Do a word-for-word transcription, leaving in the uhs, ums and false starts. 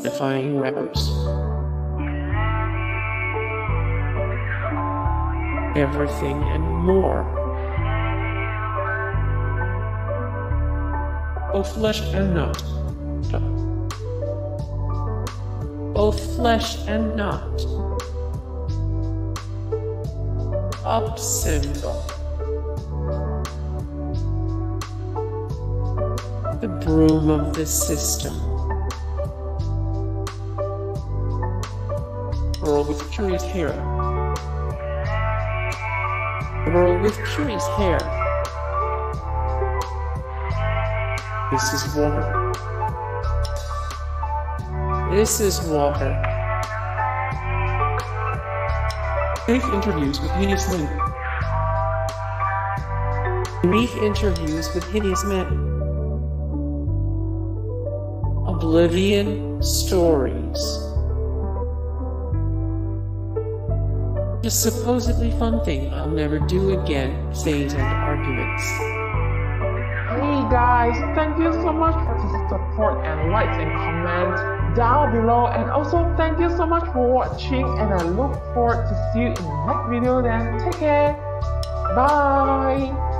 defying rappers. Everything and more. Both flesh and not. Both flesh and not. Up symbol. The broom of the system. Girl with curious hair. Girl with curious hair. This is water. This is water. Brief interviews with hideous men. Brief interviews with hideous men. Oblivion stories. A supposedly fun thing I'll never do again, sayings and arguments. Hey guys, thank you so much for the support and likes and comments down below, and also thank you so much for watching, and I look forward to see you in the next video then. Take care. Bye.